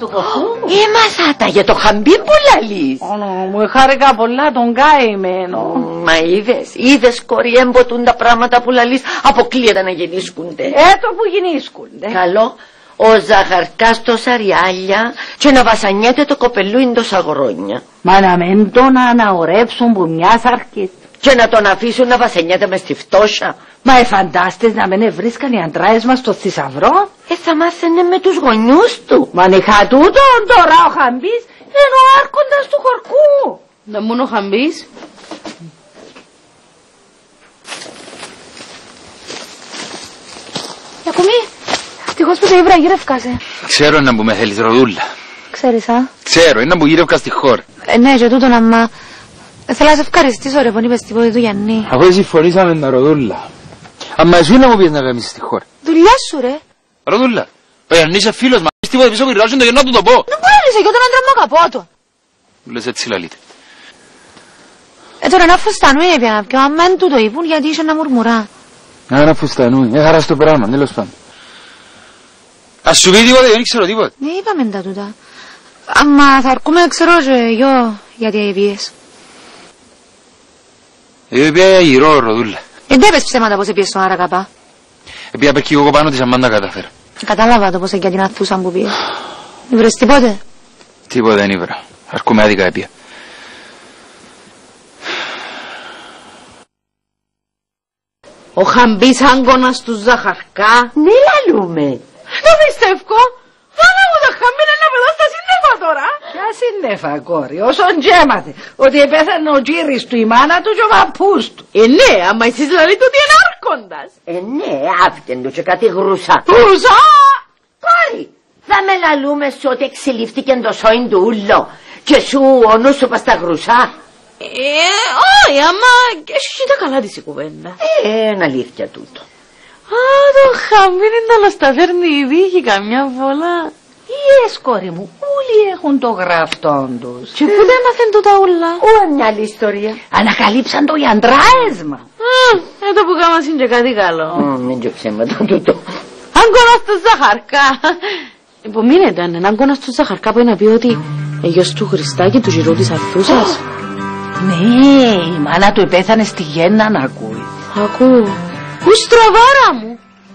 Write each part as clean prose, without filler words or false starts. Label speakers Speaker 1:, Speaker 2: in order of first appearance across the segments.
Speaker 1: του χορκού.
Speaker 2: Έμαθα τα για το χαμπί που λαλείς.
Speaker 1: Μου χάρηκα πολλά τον καημένο.
Speaker 2: Μα είδες κορί έμποτουν τα πράγματα που λαλείς. Αποκλείεται να γεννήσκονται.
Speaker 1: Έτω που γεννήσκονται.
Speaker 2: Καλό. Ο Ζαχαρκάς τόσα ριάλια και να βασανιέται το κοπελούιν τόσα γρόνια.
Speaker 1: Μα να μην τον αναωρέψουν που μιας αρκετ.
Speaker 2: Και να τον αφήσουν να βασανιέται μες στη φτώχεια.
Speaker 1: Μα εφαντάστες να μην βρίσκαν οι αντράες μας στο θησαυρό.
Speaker 2: Θα μάθαινε με τους γονιούς του.
Speaker 1: Μα νυχα τούτον τώρα ο Χαμπής είναι ο άρχοντας του χορκού.
Speaker 3: Να μου είναι ο Χαμπής.
Speaker 4: Γιακουμή, ευτυχώς που το ήβρα γύρευκασε.
Speaker 5: Ξέρω να που με θέλεις Ροδούλα.
Speaker 4: Ξέρεις, α.
Speaker 5: Ξέρω, είναι που γύρευκα στη χώρα.
Speaker 4: Ναι, και τούτον αμά. Θέλω να σε ευχαριστήσω ρε πον είπες τίποτε του Γιάννη.
Speaker 5: Αφού συμφωνήσαμε τα Ροδούλα. Αμα εσύ να μου πεις να κάνεις στη χώρα.
Speaker 4: Δουλειά σου ρε.
Speaker 5: Ροδούλα, ο Γιάννης είσαι φίλος μας. Πεις τίποτε πίσω πυρράζουν το γεννά του το πω.
Speaker 4: Δεν μπορείς, για τον άντρα μου αγαπώ τον.
Speaker 5: Λες έτσι λαλείτε.
Speaker 4: Τώρα ένα φουστανούι έπια πιο άμα εν του το είπουν γιατί είσαι να μουρμουρά.
Speaker 5: Ένα φουστανούι, χαρά στο πράγμα, τέλος πάντων. Ας σου πει τίποτε, δεν ξέρω τίποτε.
Speaker 4: Ναι, είπαμε τα τούτα. Άμα θα αρκούμε ξέρω και εγώ γιατί έπιες.
Speaker 5: Εγώ είπα γυρώ Ροδούλα.
Speaker 4: Δεν έπες ψέματα πως έπιες στον Άρακαπά.
Speaker 5: Επειδή απερκεί εγώ πάνω της αμάν τα καταφέρω.
Speaker 4: Κατάλαβα το πως για την αθούσα που πήγες. Βρες τίποτε.
Speaker 5: Τίποτε δεν ήβρα. Αρκούμε άδικα έπια.
Speaker 3: Ο Χαμπής άγκωνας του Ζαχαρκά.
Speaker 2: Ναι λαλούμε.
Speaker 3: Το πιστεύω. Πάμε μου το Χαμπή να πετώ στα σύννεφα τώρα.
Speaker 1: Ποια σύννεφα κόρη, όσον τζέματε ότι επέθανε ο γύρις του η μάνα του και ο παππούς του.
Speaker 3: Ναι, άμα εσείς λαλείτε ότι είναι άρχοντας.
Speaker 2: Ναι, άφτεν του και κάτι γρουσά.
Speaker 3: Γρουσά!
Speaker 2: Κόρη, θα με λαλούμε σου ότι εξελίφθηκε το σόιν του ούλο και σου ο νους σου πας στα γρουσά.
Speaker 3: Όχι, άμα έχει τα καλά της η κουβέντα.
Speaker 2: Είναι αλήθεια τούτο.
Speaker 3: Α, το Χαμπή είναι να μας τα φέρνει η δίχη καμιά φορά.
Speaker 1: Ιες κόρη μου, όλοι έχουν το γραφτόν τους.
Speaker 3: Και πού δεν μάθεν τούτα ούλα.
Speaker 2: Μια άλλη ιστορία.
Speaker 1: Ανακαλύψαν το οι αντράες μας.
Speaker 3: Εδώ που κάμας είναι και κάτι καλό.
Speaker 2: Μην και ψέματα τούτο.
Speaker 3: Άγκωνας του Ζαχαρκά. Υπομείνεται αν είναι άγκωνας του Ζαχαρκά που είναι να πει ότι γιος του Χριστά και του γυρού της Αρθούσας.
Speaker 1: Ναι, η μάνα του επέθανε στη γέννα να ακούει.
Speaker 3: Ακούω. Πού στραβάρα μου.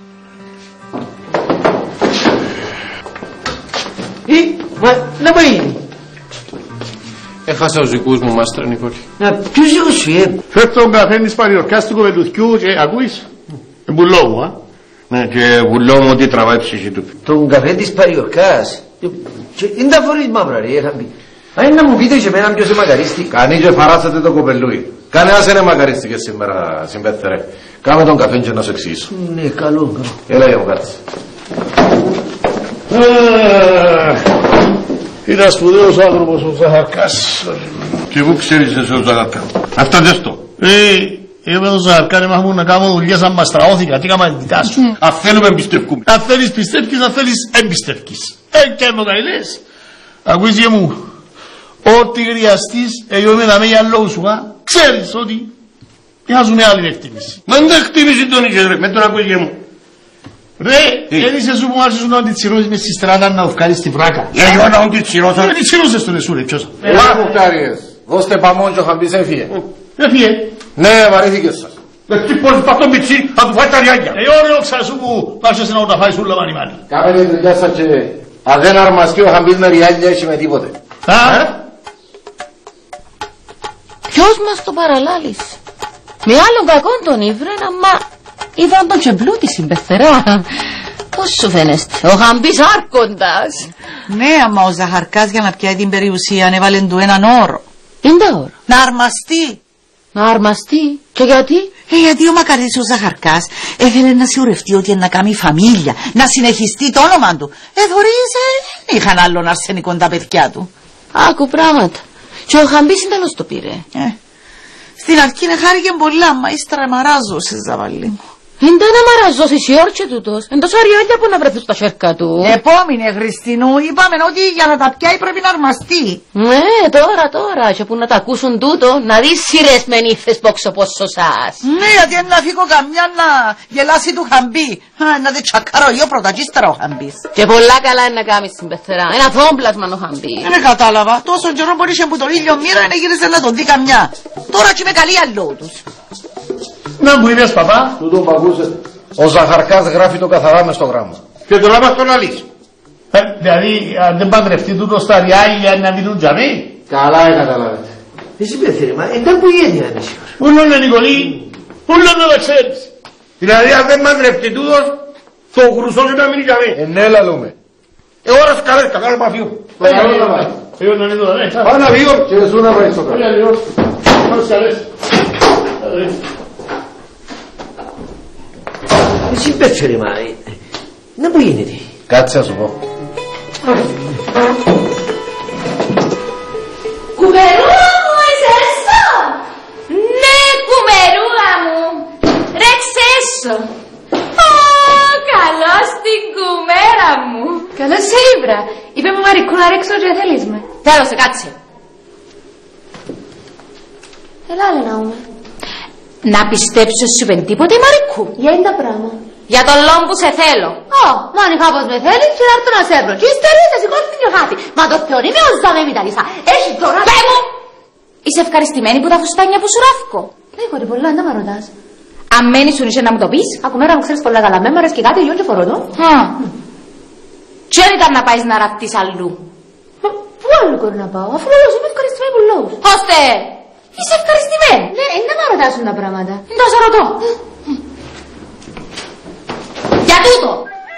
Speaker 6: Να πάει.
Speaker 7: Έχασα τους δικούς μου μάστρα Νικόλη.
Speaker 6: Ποιος δικούς σου,
Speaker 7: Φέρ' τον καφέ της Παριορκάς του κοπελουθιού και ακούεις. Μπουλό μου, α. Ναι, και βουλό μου ότι τραβάει ψυχή του.
Speaker 6: Τον καφέ της Παριορκάς. Είναι τα φορείς μαύρα ρε, Χαμπή. Αν να μου πείτε και εμένα ποιος είναι μακαρίστη.
Speaker 7: Κανεί και φαράσατε το κοπελούι. Κανένας δεν είναι μακαρίστηκε σήμερα, συμπέθερε. Κάμε τον καφέ και να σου εξηγήσω.
Speaker 6: Ναι, καλό.
Speaker 7: Έλα για μου κάτσε. Ήταν σπουδαίος άνθρωπος ο Ζαχαρκάς. Και πού ξέρεις εσύ ο Ζαχαρκά. Αυτά δες το. Εγώ με τον Ζαχαρκά δεν μάχουν να κάνω δουλειά σαν μαστραώθηκα. Τι κάμα διτάσου. Αν θέλουμε εμπιστευκούμε. Αν θέλεις πιστεύεις, αν θέλεις εμπιστευκείς. Και μου καηλές. Ακούεις και μου. Ό,τι χρειαστείς, εγώ είμαι να με για λόγου σου, ξέρεις ότι χρειάζομαι άλλη εκτίμηση. Μα δεν εκτίμηση τον είχες ρε, με τον ακούεις και μου. Ρε, έδειξε σου που άρχισες να την τσιρώσεις μες στη στράτα να βγάλεις τη βράκα. Εγώ να την τσιρώσα. Δεν την τσιρώσες τον εσού ρε, ποιος. Μα κουτάριες, δώστε παμόν και ο Χαμπής έφυγε. Έφυγε. Ναι, βαρύθηκες σας. Τι πώς πας τον πιτσί, θα του φάει τα ριάγια. Ωραίο ξασού που άρχισε να τα φάει σούλα μανιμάνι. Κάμε τη δουλειά σας και αν δεν αρμαστεί ο Χαμπής με ριάγια έχει με τίποτε.
Speaker 3: Ποιος μας το παραλάλεις. Με άλλον κακόν τον ήβρεν, αμα είδαν τον και πλούτη συμπεθερά. Πώς σου φαίνεστε, ο Χαμπής άρχοντας.
Speaker 8: Ναι, άμα ο Ζαχαρκάς για να πιάει την περιουσία έβαλε του έναν όρο.
Speaker 3: Είναι τα ώρα.
Speaker 8: Να αρμαστεί.
Speaker 3: Να αρμαστεί. Και γιατί?
Speaker 8: Γιατί ο μακαρίτης ο Ζαχαρκάς έφερε να σιωρευτεί ότι είναι να κάνει φαμίλια, να συνεχιστεί το όνομα του. Θωρείς, δεν είχαν άλλον αρσενικό τα παιδιά του.
Speaker 3: Άκου πράγματα. Και ο Χαμπής τέλος το πήρε.
Speaker 8: Στην αρχή χάρηκε πολλά, μα ύστερα μαράζω σε ζαβαλί μου.
Speaker 3: Είναι να μαραζώσεις η όρκη τούτος. Εν τόσο αριόλια που να βρεθούν στα χέρια του.
Speaker 8: Επόμενη Χριστίνου, είπαμε ότι για να τα πιάει πρέπει να αρμαστεί.
Speaker 3: Ναι, τώρα, και που να τα ακούσουν τούτο, να δεις σειρές με νύφες πόξω πόσο σας.
Speaker 8: Ναι, γιατί να φύγω καμιά να γελάσει του χαμπή. Να δε τσακάρω εγώ πρώτα και ύστερα ο χαμπής.
Speaker 3: Και πολλά καλά είναι να κάνεις την πεθερά. Ένα δόμπλασμα ο χαμπή.
Speaker 8: Δεν κατάλαβα. Τόσο καιρό μπορεί που το ήλιο μοίρα να γύρισε να τον δει καμιά. Τώρα και με καλή αλλό τους.
Speaker 7: Να μου είδες παπά.
Speaker 6: Του τον παγούσε. Ο Ζαχαρκάς γράφει το καθαρά μες στο γράμμα.
Speaker 7: Και τώρα μας τον αλείς. Δηλαδή αν δεν παντρευτεί τούτο στα ριάγια να μείνουν τζαμί.
Speaker 6: Καλά καταλάβετε. Εσύ πέθερε, μα ήταν που η έννοια είναι σίγουρα.
Speaker 7: Ούλο είναι Νικολή, ούλο να το ξέρεις. Δηλαδή αν δεν παντρευτεί τούτος, το γρουσός να μείνει τζαμί.
Speaker 6: Ναι, λαλούμε.
Speaker 7: Ώρας καλές, κακά να φύγω.
Speaker 6: Πάμε να φύγω και εσύ να πάει στο κάτω.
Speaker 7: Ώρας καλές.
Speaker 6: Εσύ πέθερε, μα να που γίνεται. Κάτσε να σου πω.
Speaker 2: Κουμερούα μου, είσαι έσω! Ναι, κουμερούα μου! Ρέξε έσω! Ω, καλώς την κουμέρα μου!
Speaker 4: Καλώς σε ήβρα. Είπε μου Μαρικού να ρέξω και θέλεις με.
Speaker 2: Τέλος, κάτσε.
Speaker 4: Έλα, Λενάουμε.
Speaker 2: Να πιστέψω σου πεν τίποτε, Μαρικού.
Speaker 4: Για είναι τα πράγμα.
Speaker 2: Για τον λόγο που σε θέλω.
Speaker 4: Ω, μα αν είχα πως με θέλεις και να έρθω να σε έβρω. Και ύστερα θα σηκώσει την χάτη. Μα το θεωρεί με ως δάμε μηταλισά. Έχει τώρα...
Speaker 2: Πέ μου! Είσαι ευχαριστημένη που τα φουστάνια που σου ράφκω.
Speaker 4: Έχω την πολλά, να μ' ρωτάς.
Speaker 2: Αν μένεις σου είσαι να μου το πεις.
Speaker 4: Ακουμέρα μου ξέρεις πολλά καλά. Με μ' αρέσει και κάτι, γιον και φορώ το.
Speaker 2: Τι ήταν να πάεις να ραφτείς αλλού.
Speaker 4: Πού άλλο μπορεί να πάω, αφού λόγος είμαι ευχαριστημένη που λόγος.
Speaker 2: Ώστε, είσαι ευχαριστημένη.
Speaker 4: Ναι, να μ' ρωτάσουν τα πράγματα.
Speaker 2: Να σε ρωτώ. Για τούτο.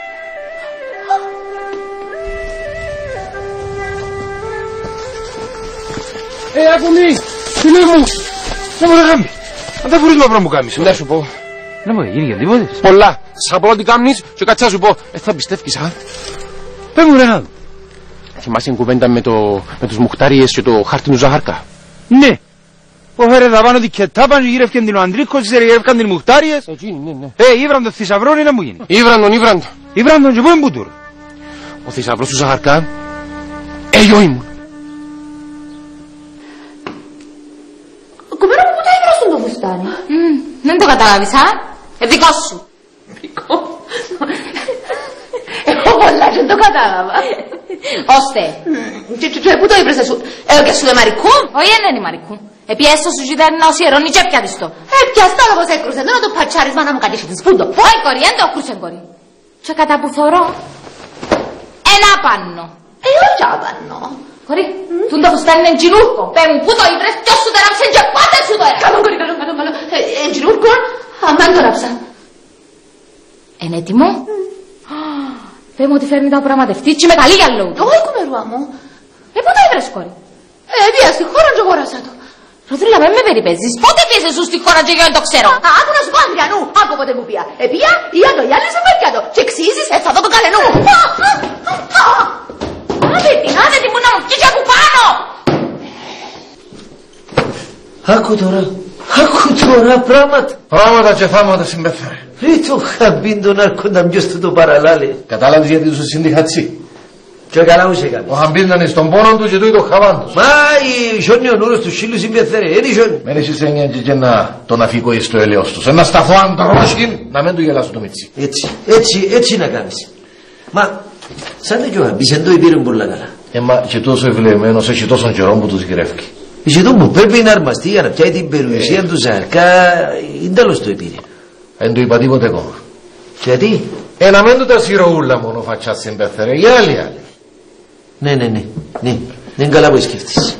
Speaker 5: Ακουμί, φίλε μου, να μου ρεγάμει. Αν δεν μπορείς να πράγμα μου κάνεις. Να σου πω. Να μου γίνει για τίποτε. Πολλά. Σας απολώ τι κάνεις και κάτσε να σου πω. Θα πιστεύεις, α. Πες μου ρεγάμι. Θυμάσαι την κουβέντα με τους μουχτάριες και το χάρτινο Ζαχαρκά. Ναι. Που φέρε τα πάνω την κετάπαν και γύρευκαν την ο Αντρίκος και γύρευκαν την μουχτάριες. Ναι. Ήβραν τον θησαυρόν ή να μου γίνει. Ήβραν τον. Ήβραν τον και πού είναι που τώρα. Ο θησαυρός του Ζαχαρκά εγώ ήμουν.
Speaker 4: Κουμέρα μου, πού τα έβρασαν το φουστάνι.
Speaker 2: Δεν το καταλάβεις, α. Δικό σου.
Speaker 4: Δικό. Εγώ πολλά δεν το κατάλαβα.
Speaker 2: Ώστε.
Speaker 4: Και πού το έβρασαν σου.
Speaker 2: Και σου δε Μαρικού. Όχι, δεν είναι Μαρικού. Επιέσω σου ζητάνε να οσιερώνει και πιάτης το.
Speaker 4: Πιαστά όπως έκρουσε. Δεν να το πατσάρισμα να μου κατήσει της πούντο.
Speaker 2: Όχι κορί, δεν το κρούσε κορί. Και κατά που θωρώ. Ένα πάνω.
Speaker 4: Όχι απάνω.
Speaker 2: Κορί, τούν το φουστάνι είναι εγγυνούρκο. Πέ μου, πού το ήβρες, ποιος σου το ράψε και πάτε σου το έκανα.
Speaker 4: Καλό κορί, καλό. Εγγυνούρκο, αμάν το ράψα.
Speaker 2: Είναι έτοιμο. Πέ μου ότι φέρνει τα πραγματευτή και με καλή για λόγου.
Speaker 4: Όχι κουμερούα μου.
Speaker 2: Πού το ήβρες κορί.
Speaker 4: Πια στη χώρα και αγοράσα το.
Speaker 2: Ροδρίλα, με περιπέζεις. Πότε πιέσαι σου στη χώρα και εγώ δεν το ξέρω.
Speaker 4: Άκου να σου πω Ανδριανού, άκου πότε μου πια. Επία, ή αν το γυάλισε με πια το. Και εξίζεις, θα δω το καλενού.
Speaker 2: Άντε τι μου να μου βγει από πάνω.
Speaker 6: Άκου τώρα πράγματα.
Speaker 5: Πράγματα και θάματα συμπέφερε.
Speaker 6: Ρε το χαμπίν τον άρχοντα ποιος του το παραλάλε.
Speaker 5: Κατάλαβες γιατί τους συνδυχατσί.
Speaker 6: Και καλά ούσε κάνει.
Speaker 5: Ο Χαμπίν ήταν στον πόνο του και του το χαβάν τους.
Speaker 6: Μα η σιόνι ο νουρός του σύλλου συμπεθέρε. Είναι η σιόνι.
Speaker 5: Μεν εσείς έννοια και να τον αφήκω εις το ελαιός τους. Ένα σταθώ αντρόσκιν να μην του γελάσω το μίτσι.
Speaker 6: Έτσι να κάνεις. Μα σαν και ο Χαμπίς δεν το υπήρουν πολλά καλά.
Speaker 5: Μα και τόσο ευλεγμένος έχει τόσον καιρό που τους γυρεύει.
Speaker 6: Είσαι το που πρέπει να αρμαστεί για να πιάει την περιουσία του Ζαχαρκά. Είναι τέλος το υπήρε.
Speaker 5: Δεν του είπα τίποτε ακόμα.
Speaker 6: Γιατί?
Speaker 5: Να μην του τα σιρωούλα μόνο φατσάς συμπέφερε. Οι άλλοι.
Speaker 6: Ναι. Είναι καλά που σκέφτεσαι.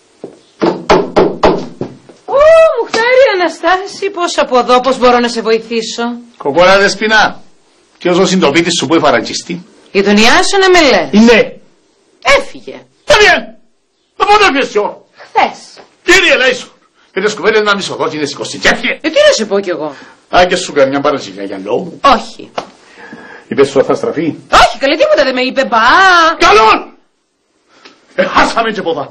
Speaker 3: Μουχτάρι Αναστάση, πώς από εδώ, πώς μπορώ να σε βοηθήσω.
Speaker 7: Κοκόρα Δεσποινά. Ποιος ο συντοπίτης σου που εφαραγγιστεί.
Speaker 3: Η δουλειά σου να με λες.
Speaker 7: Ναι.
Speaker 3: Έφυγε.
Speaker 7: Το πότε πιεσιό.
Speaker 3: Χθες.
Speaker 7: Κύριε Λέισον. Και τις κουβέντες να μισοδόκινες σηκώσει και έφυγε.
Speaker 3: Τι να σου πω κι εγώ.
Speaker 7: Α, και σου κάνει μια παραζηλιά για λόγου.
Speaker 3: Όχι.
Speaker 7: Είπες σου θα στραφεί.
Speaker 3: Όχι, καλή τίποτα δεν με είπε, μπα.
Speaker 7: Καλόν! Χάσαμε και ποδά.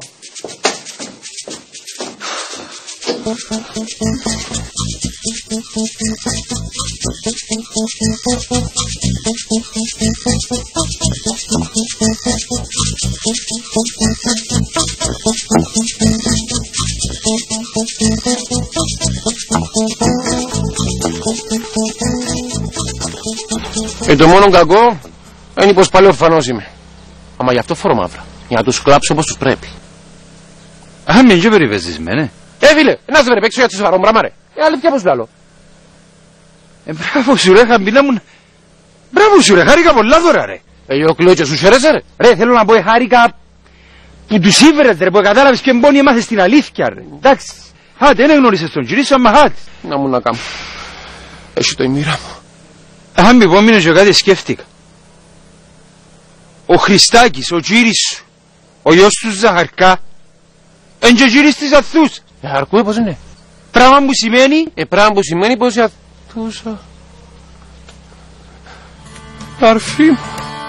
Speaker 5: Το μόνο κακό είναι πως πάλι ορφανός είμαι. Αμα γι' αυτό φορώ μαύρα. Για να τους κλάψω όπως τους πρέπει.
Speaker 9: Α, μην και περιπέζεις με, ναι.
Speaker 5: Φίλε, να σε παίξω για τη σοβαρό μπράμα ρε. Αλήθεια πως λάλλω.
Speaker 9: Μπράβο σου ρε Χαμπίνα μου. Μπράβο σου ρε, χάρηκα πολλά τώρα ρε.
Speaker 5: Εγώ κλαίω και σου χαίρεσαι ρε.
Speaker 9: Ρε, θέλω να πω χάρηκα που τους ήβρες ρε, που κατάλαβες και μπόνοι έμαθες την αλήθεια ρε. Εντάξει, χάτε, δεν γνώρισες τον κυρίσο, αμα χάτε.
Speaker 5: Να μου να κάνω. Έχει το η μοίρα μου.
Speaker 9: Αν μη πόμεινε και κάτι σκέφτηκα. Ο Χριστάκης, ο κύρις σου, ο γιος του Ζαχαρκά, εν και ο κύρις της Αθούς.
Speaker 5: Ζαχαρκού, πώς είναι.
Speaker 9: Πράγμα που σημαίνει.
Speaker 5: Πράγμα που σημαίνει πως η Αθούσα. Αρφή μου.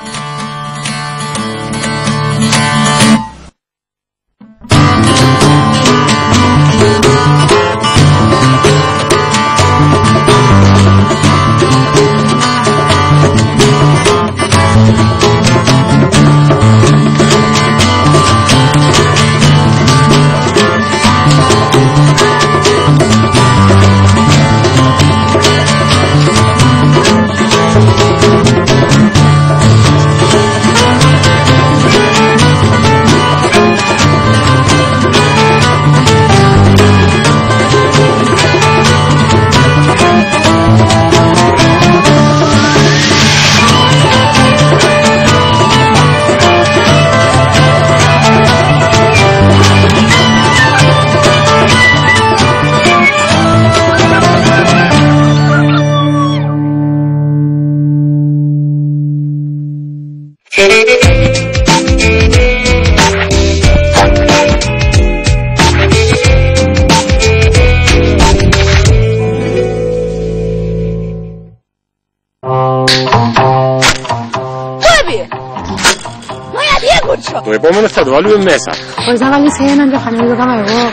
Speaker 5: Το επόμενο θα το βάλουμε μέσα.
Speaker 4: Μπορείς να βάλεις έναν και φανεί το κάνω εγώ.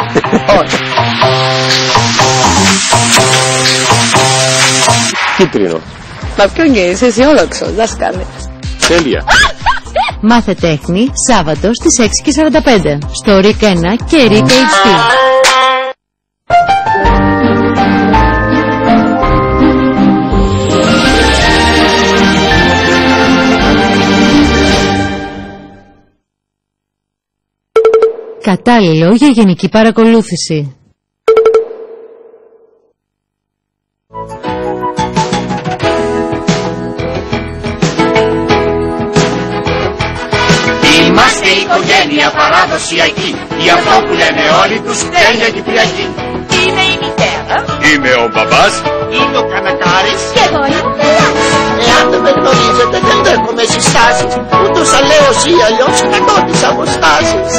Speaker 5: Κίτρινο.
Speaker 3: Μα ποιον και είσαι αισιόδοξος, δάσκαλε.
Speaker 5: Τέλεια.
Speaker 3: Μάθε τέχνη, Σάββατο στις 6:45 στο RIC 1 και RIC HD. Κατάλληλο για γενική παρακολούθηση.
Speaker 10: Είμαστε οικογένεια παραδοσιακή, γι' αυτό που λένε όλοι τους τέλεια Κυπριακή. Είμαι η μητέρα.
Speaker 7: Είμαι ο μπαμπάς.
Speaker 10: Είμαι ο Κανακάρης.
Speaker 4: Και εγώ είμαι ο Μελάς.
Speaker 10: Εάν δεν με γνωρίζετε δεν δέχομαι συστάσεις, ούτως αλλαίως ή αλλιώς κρατώ τις αποστάσεις.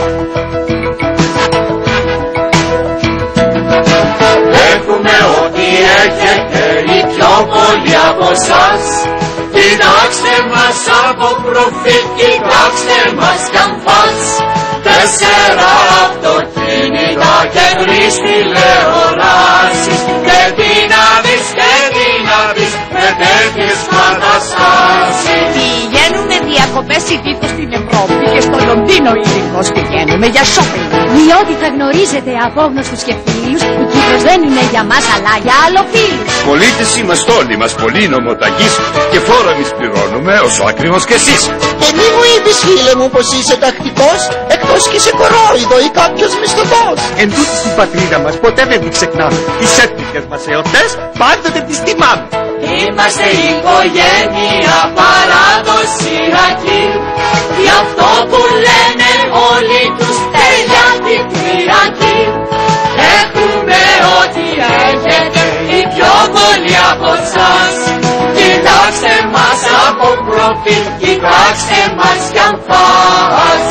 Speaker 10: Έχουμε ό,τι έχετε ή πιο πολύ από εσάς. Κοιτάξτε μας από προφίλ, κοιτάξτε μας κι αν φας. 4 αυτοκίνητα και 3 τηλεοράσεις. Και τι να δεις, με τέτοιες καταστάσεις. Πηγαίνουμε διακοπές ειδικώς στην Ευρώπη και στο Λονδίνο ειδικώς πηγαίνουμε για shopping.
Speaker 4: Διότι θα γνωρίζετε απόγνωστους και φίλους, η Κύπρος δεν είναι για μας αλλά για αλλοφίλους.
Speaker 7: Πολίτες είμαστε όλοι μας, πολύ νομοταγείς και φόρο εμείς πληρώνουμε όσο ακριβώς και εσείς.
Speaker 10: Μη μου είπες φίλε μου πως είσαι τακτικός, εκτός και σε κορόιδο ή κάποιος μισθωτός.
Speaker 11: Εν τούτη στην πατρίδα μας ποτέ δεν την ξεχνάμε. Τις έτοιμες μας εορτές πάντοτε τις τιμάμε.
Speaker 10: Είμαστε οικογένεια παραδοσιακή, γι' αυτό που λένε όλοι τους τέλεια Κυπριακή. Έχουμε ό,τι έχετε ή πιο πολύ από εσάς. Κοιτάξτε μας από προφίλ, κοιτάξτε μας κι αν φας.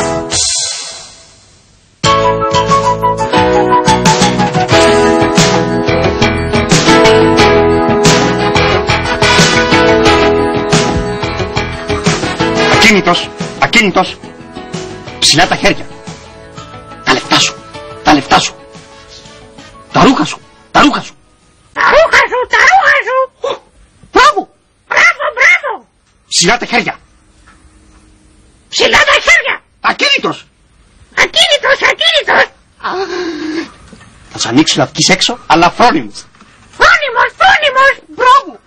Speaker 11: Ακίνητος, ακίνητος. Ψηλά τα χέρια. Τα λεφτά σου, τα λεφτά σου. Τα ρούχα σου, τα ρούχα σου.
Speaker 10: Τα ρούχα σου, τα ρούχα σου.
Speaker 11: Ψηλά τα χέρια.
Speaker 2: Ψηλά τα χέρια.
Speaker 11: Ακίνητος.
Speaker 2: Ακίνητος.
Speaker 11: Θα σου ανοίξω να βγεις έξω, αλλά φρόνιμος.
Speaker 2: Φρόνιμος.
Speaker 1: Μπράβο.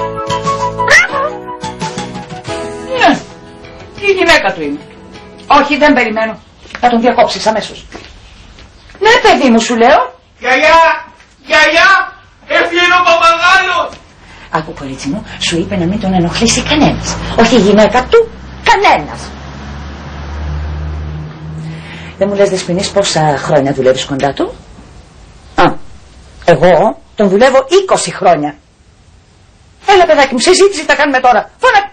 Speaker 1: Ναι, η γυναίκα του είναι. Όχι, δεν περιμένω. Θα τον διακόψεις αμέσως. Ναι, παιδί μου, σου λέω.
Speaker 10: Γιαγιά, έφυγε ο παπαγάλος.
Speaker 1: Άκου, κορίτσι μου, σου είπε να μην τον ενοχλήσει κανένας. Όχι η γυναίκα του, κανένας. Δεν μου λες, Δεσποινής, πόσα χρόνια δουλεύεις κοντά του? Εγώ τον δουλεύω 20 χρόνια. Έλα, παιδάκι μου, συζήτηση τα κάνουμε τώρα. Φώνα.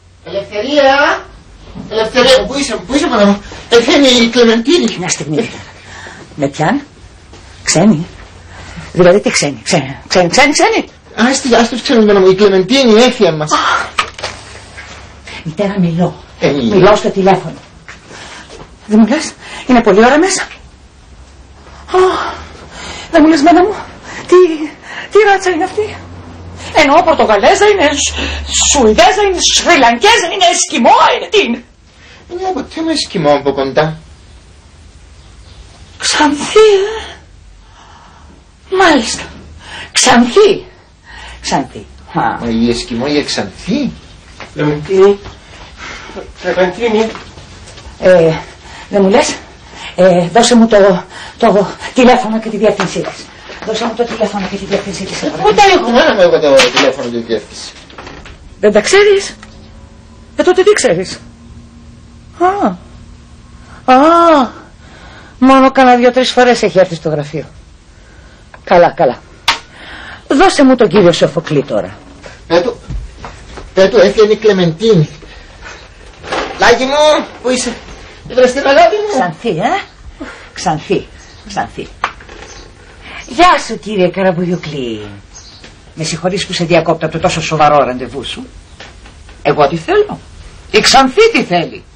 Speaker 12: Ελευθερία μου, πού είσαι μάνα μου? Έφυγε η Κλεμεντίνη.
Speaker 1: Μια στιγμή. Με πιάν? Ξένη? Δηλαδή τι ξένη? Ξένη?
Speaker 12: Ας τους ξένους μάνα μου, η Κλεμεντίνη έφυγε μας.
Speaker 1: Μητέρα, μιλώ. Μιλώ στο τηλέφωνο. Δεν μου λες, είναι πολλή ώρα μέσα? Δεν μου λες, μάνα μου, τι ράτσα είναι αυτή? Εννοώ Πορτογαλέζα είναι, Σουηδέζα είναι, Σριλανκέζα είναι, Εσκιμό είναι, τι είναι?
Speaker 12: Είναι ποτέ με Εσκιμό από κοντά.
Speaker 1: Ξανθή, Μάλιστα. Ξανθή.
Speaker 12: Μα η Εσκιμό η Εξανθή.
Speaker 11: Κλεμεντίνη.
Speaker 1: Δεν μου λες, δώσε μου το τηλέφωνο και τη διεύθυνσή της. Δώσε μου το τηλέφωνο και τη διεύθυνσή της.
Speaker 12: Πού τα έχω? Μάνα μου, εγώ το τηλέφωνο και τη διεύθυνση.
Speaker 1: Δεν τα ξέρεις? Τότε τι ξέρεις? Μόνο κάνα 2-3 φορές έχει έρθει στο γραφείο. Καλά. Δώσε μου τον κύριο Σοφοκλή τώρα.
Speaker 12: Πέτω, έφυγε η Κλεμεντίνη. Λάκη μου, πού είσαι? Βρες την αγάπη μου.
Speaker 1: Ξανθή. Γεια σου, κύριε Καραμπουγιουκλή. Με συγχωρείς που σε διακόπτω από το τόσο σοβαρό ραντεβού σου. Εγώ τι θέλω? Η Ξανθή τι θέλει?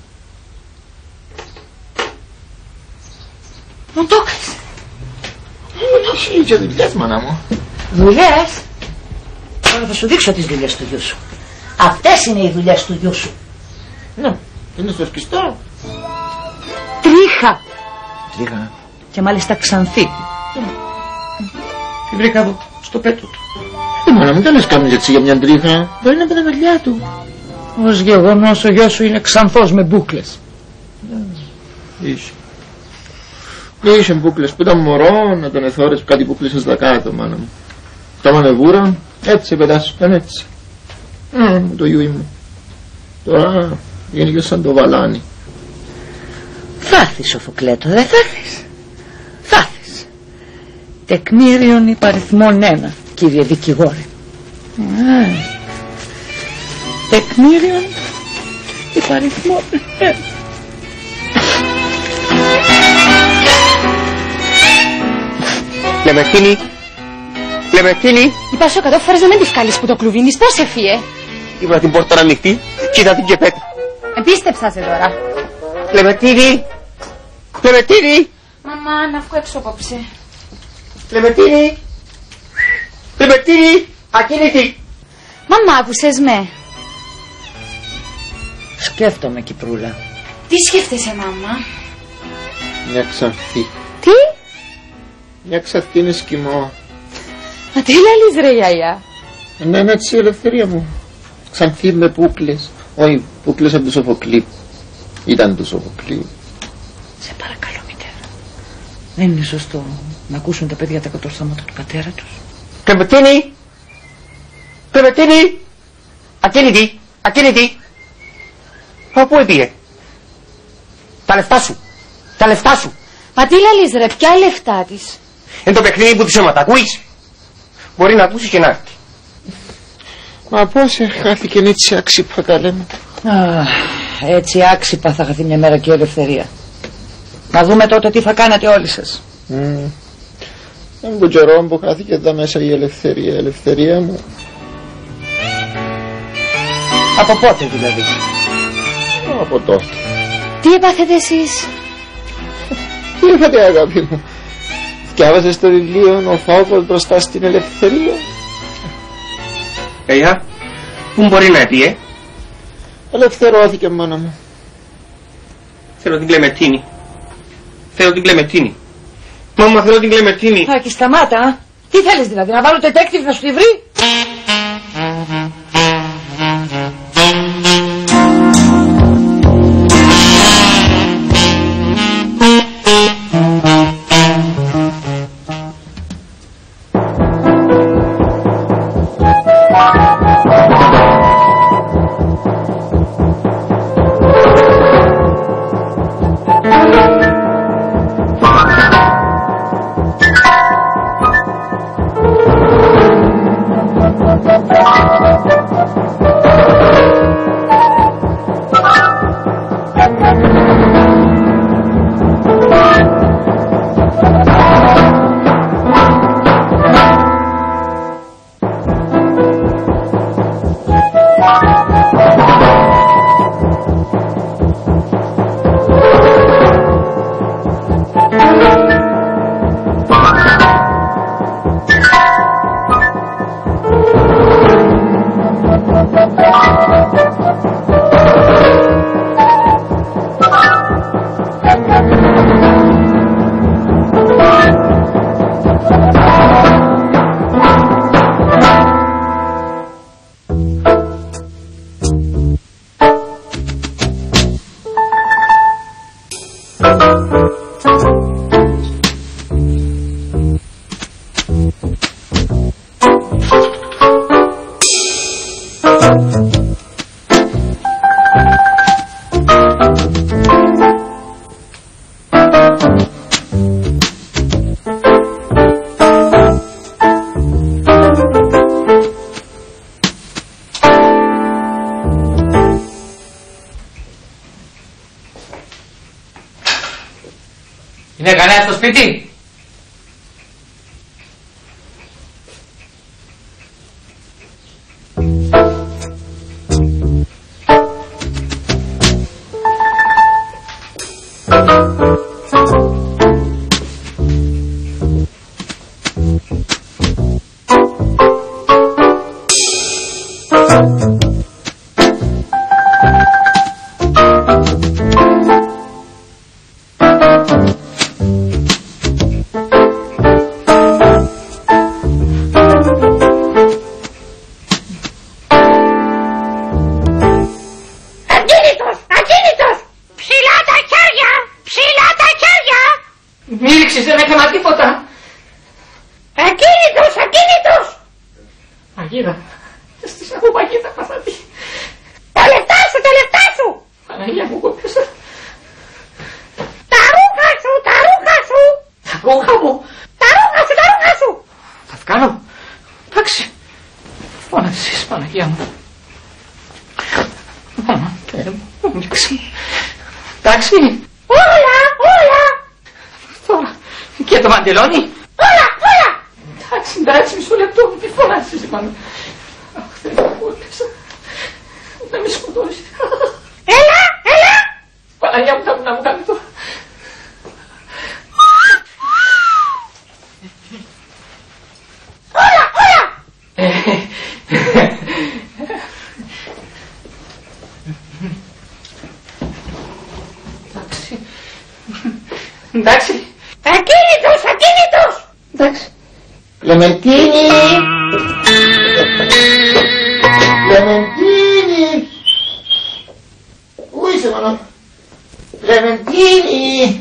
Speaker 1: Μου το έκανες.
Speaker 12: Έχει και δουλειές, μάνα μου.
Speaker 1: Δουλειές? Τώρα θα σου δείξω τις δουλειές του γιού σου. Αυτές είναι οι δουλειές του γιού σου.
Speaker 12: Ναι, είναι στο σκιστό.
Speaker 1: Τρίχα.
Speaker 12: Τρίχα.
Speaker 1: Και μάλιστα Ξανθή.
Speaker 12: Τη βρήκα εδώ, στο πέτο του. Μάνα μου, δεν λες κάνεις έτσι για μια τρίχα. Μπορεί να είναι τα μαλλιά του.
Speaker 1: Ως γεγονός ο γιος σου είναι ξανθός με μπούκλες.
Speaker 12: Είχε μπούκλες που ήταν μωρό, να τον εθώρες κάτι μπούκλες στα κάτω, μάνα μου. Τα μανεβούρα, έτσι πετάσσηκαν έτσι. Το γιούι μου. Τώρα γίνηκε σαν το βαλάνι.
Speaker 1: Θα έρθεις, Σοφοκλέτο, δεν θα έρθεις? Θα έρθεις. Τεκμήριον υπαριθμών 1, κύριε δικηγόρε. Τεκμήριον υπαριθμών 1.
Speaker 11: Κλεμεντίνη.
Speaker 4: Είπα σου 100 φορές να μην τη βγάλεις που το κλουβίνεις. Πώς έφυγε?
Speaker 11: Ήβρα την πόρτα ανοιχτή και είδα την κεπέτα.
Speaker 4: Επίστεψα σε τώρα.
Speaker 11: Κλεμεντίνη.
Speaker 4: Μαμά, να βγω έξω απόψε.
Speaker 11: Κλεμεντίνη. Ακίνητη.
Speaker 4: Μαμά, άκουσες με?
Speaker 1: Σκέφτομαι, Κυπρούλα.
Speaker 4: Τι σκέφτεσαι, μαμά?
Speaker 12: Μια Ξανθή.
Speaker 4: Τι?
Speaker 12: Μια Ξανθή είναι Εσκιμό.
Speaker 4: Μα τι λαλείς ρε γιαγιά?
Speaker 12: Ναι, έτσι η ελευθερία μου. Ξανθή με πούκλες. Όχι, πούκλες από το Σοφοκλή. Ήταν το Σοφοκλή.
Speaker 1: Σε παρακαλώ, μητέρα. Δεν είναι σωστό να ακούσουν τα παιδιά τα κατορθώματα του πατέρα τους.
Speaker 11: Κλεμεντίνη. Ακίνητη. Πού έπηγε? Τα λεφτά σου.
Speaker 4: Μα τι λαλείς ρε, ποια λεφτά της?
Speaker 11: Είναι το παιχνίδι που της αίματα, ακούεις? Μπορεί να ακούσει και να έρθει.
Speaker 12: Μα πώς χάθηκε έτσι άξιπα τα λέμε?
Speaker 1: Έτσι άξιπα θα χαθεί μια μέρα και η ελευθερία. Να δούμε τότε τι θα κάνετε όλοι σας.
Speaker 12: Τον καιρό που χάθηκε εδώ μέσα η ελευθερία μου.
Speaker 1: Από πότε δηλαδή?
Speaker 12: Από τότε.
Speaker 4: Τι έπαθετε εσείς?
Speaker 12: Τι είπατε αγάπη μου? Διάβαζες το βιβλίο «Ο φόβος μπροστά στην ελευθερία»?
Speaker 11: Πού μπορεί να πει,
Speaker 12: Ελευθερώθηκε, μάνα μου.
Speaker 11: Θέλω την Κλεμετίνη. Θέλω την Κλεμετίνη. Μάμα, θέλω την Κλεμετίνη.
Speaker 1: Άκη, σταμάτα. Τι θέλεις δηλαδή, να βάλω detective να σου τη βρει?
Speaker 11: Είναι κανένα στο σπίτι? Μίληξες, δεν έκανα τίποτα.
Speaker 2: Ακίνητος, ακίνητος.
Speaker 11: Αγίδα, στις έχω παγίδα παθατή.
Speaker 2: Τα λεφτά σου, τα λεφτά σου.
Speaker 11: Παναγία μου, κοπέσα.
Speaker 2: Τα ρούχα σου, τα ρούχα σου.
Speaker 11: Τα ρούχα μου.
Speaker 2: Τα ρούχα σου, τα ρούχα σου.
Speaker 11: Θα βγάλω. Εντάξει. Φώνασες, Παναγία μου. Μάμα, μου ανοίξει. Εντάξει.
Speaker 2: Όλα, όλα.
Speaker 11: Τώρα. Και το μαντελόνι.
Speaker 2: Όλα, όλα.
Speaker 11: Εντάξει, εντάξει, μισό λεπτό. Τι φωνάζεις, είπαμε. Αχ, Θεέ μου, κόλεψα. Να με σκοτώσεις.
Speaker 2: Έλα, έλα.
Speaker 11: Παναγία μου, θα μου κάνει τώρα.
Speaker 2: Όλα, όλα.
Speaker 11: Εντάξει. Εντάξει.
Speaker 2: Ακίνητος, ακίνητος.
Speaker 11: Εντάξει.
Speaker 12: Κλεμεντίνη! Κλεμεντίνη! Πού είσαι, μάνα? Κλεμεντίνη!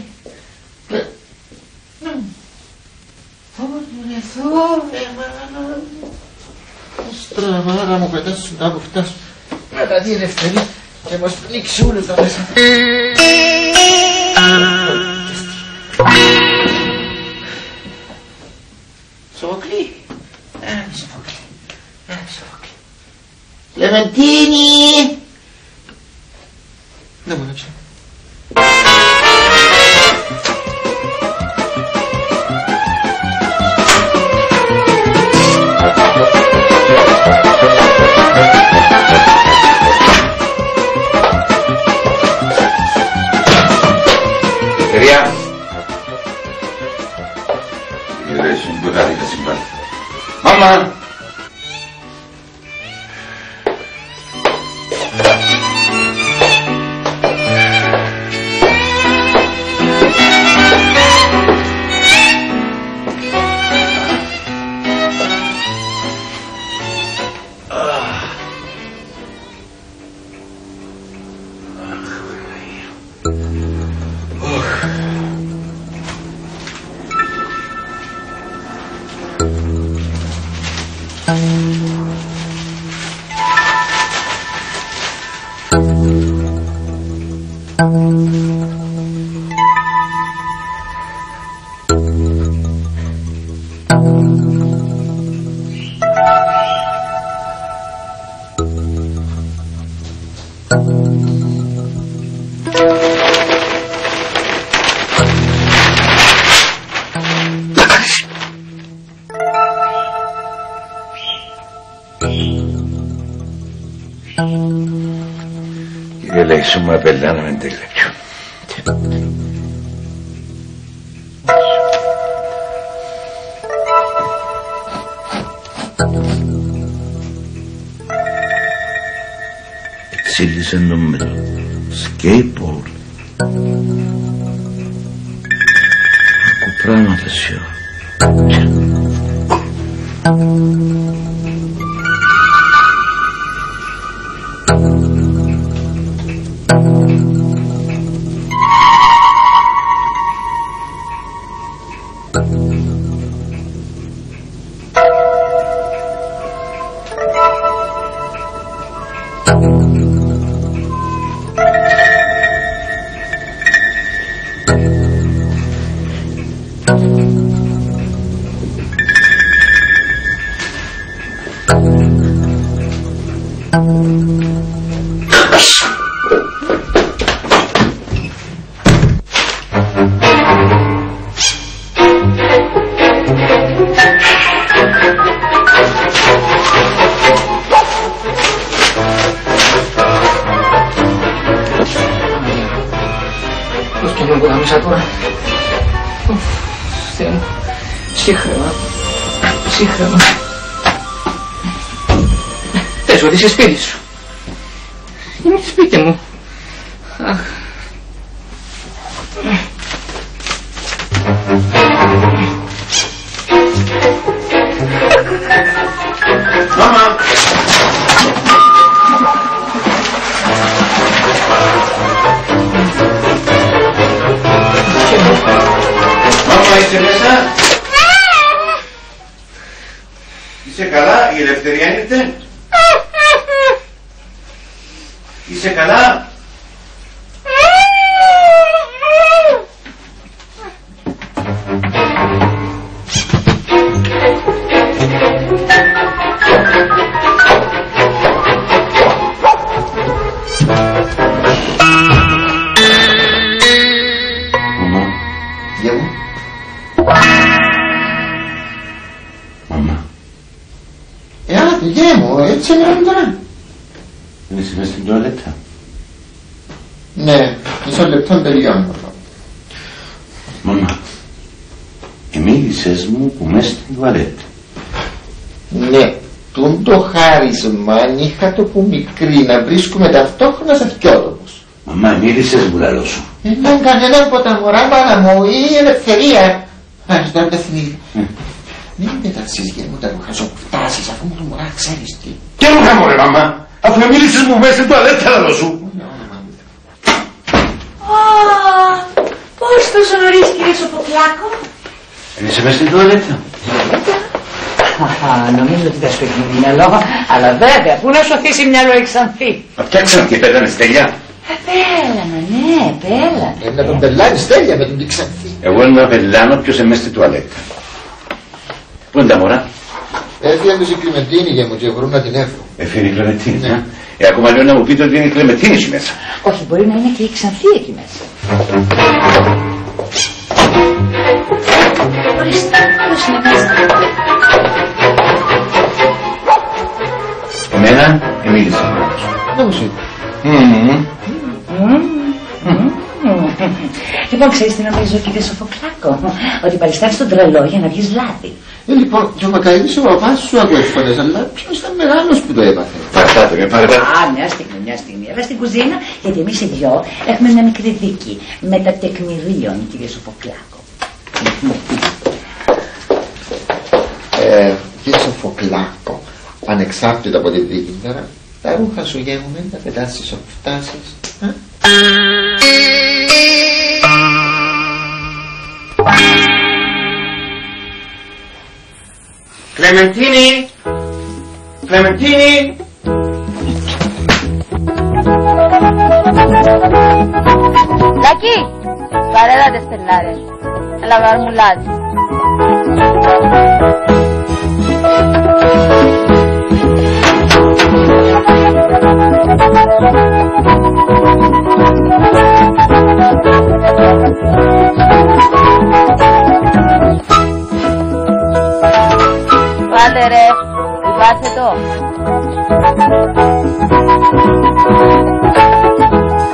Speaker 12: Θα μου βρεθώ, μάνα. Στραβάρα μου πετάσουν τα κουφτά σου. Να τα δει ελευθερή και μας πνίξει όλους τα μέσα. Σοφοκλή. Σοφοκλή. Σοφοκλή. Κλεμεντίνη. Δεν μου έδειξε.
Speaker 13: Ελευθερία. Ηρέσουν που θα συμβάνει. Μάμα! λέει σου μου απελά να μην τελειώσω. Εξήλυσε το με το skateboard. Άκου πράγματα σιώ.
Speaker 1: Ψύχρεμα. Πες ότι είσαι σπίτι σου. Είναι σπίτι μου. Αχ.
Speaker 7: Μάμα. Μάμα, είσαι μέσα? Είσαι καλά, η Ελευθερία ήρθε? Είσαι καλά?
Speaker 12: Έτσι είναι τώρα.
Speaker 13: Είσαι μες στην τουαλέτα?
Speaker 12: Ναι, μισό λεπτό τελειώνω.
Speaker 13: Μαμά, μίλησες μου που μες στην τουαλέτα.
Speaker 12: Ναι, τούν το χάρισμα είχα το που μικρή να βρίσκουμε ταυτόχρονα σε αυτιότοπος.
Speaker 13: Μαμά, μίλησες μου λαλό σου.
Speaker 12: Δεν κανένα από τα μωρά μάνα μου ή η Ελευθερία. Άχι τώρα τα θυμίδι. Μην πεταξείς για μου τα ρούχα σου που φτάσεις αφού μου το μωρά ξέρεις τι.
Speaker 13: Τι ρούχα μου ρε μαμά, αφού μίλησες μου μέσα στην τουαλέτα λαλό σου.
Speaker 2: Πώς τόσο νωρίς κύριε Σοφοκλάκο?
Speaker 13: Είσαι μες στην τουαλέτα?
Speaker 1: Νομίζω ότι θα σου εκμείνει μυαλό, αλλά βέβαια, πού να σωθήσει μυαλό η Ξανθή.
Speaker 13: Φτιάξαμε και πέτανε Στέλια.
Speaker 2: Πέλανα, ναι, πέλανα.
Speaker 12: Να τον πελάνει Στέλια με τον Ξανθή.
Speaker 13: Εγώ να πελάνω ποιος είναι μες στην τουαλέτα. Πού είναι τα μωρά?
Speaker 12: Έφυγαν τους η Κλεμεντίνη για μου και βρουν να την έφυγουν.
Speaker 13: Έφυγε η Κλεμεντίνη, ακόμα λέω να μου πείτε ότι είναι η Κλεμεντίνη σου μέσα.
Speaker 2: Όχι, μπορεί να είναι και η Ξανθή εκεί μέσα. Ορίστε, πώς είναι μέσα?
Speaker 13: Εμένα μίλησε.
Speaker 12: Δεν μου σου.
Speaker 2: Λοιπόν, ξέρεις τι νομίζω κύριε Σοφοκλάκο? Ότι παριστάνεις τον τρελό για να βγεις λάδι.
Speaker 12: Λοιπόν, και ο Μακαΐδης ο παπάς σου ακούει φωνές, αλλά ποιος ήταν μεγάλος που το έπαθε.
Speaker 13: Παρατάτε με, παρατάτε.
Speaker 2: Μια στιγμή. Έλα στην κουζίνα, γιατί εμείς οι δυο έχουμε μια μικρή δίκη με τα τεκμηρίων, κύριε Σοφοκλάκο.
Speaker 12: Κύριε Σοφοκλάκο, ανεξάρτητα από τη δίκη τώρα, τα ρούχα σου γέμουμε, τα πετάσεις όπου φτάσεις.
Speaker 5: Κλεμεντίνη! Κλεμεντίνη!
Speaker 4: Λάκη, παρέλα τις τελάρες. Έλα βγάλ μου λάδι. Πάτε ρε, πάτε το.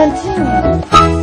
Speaker 3: Μαντζίνη.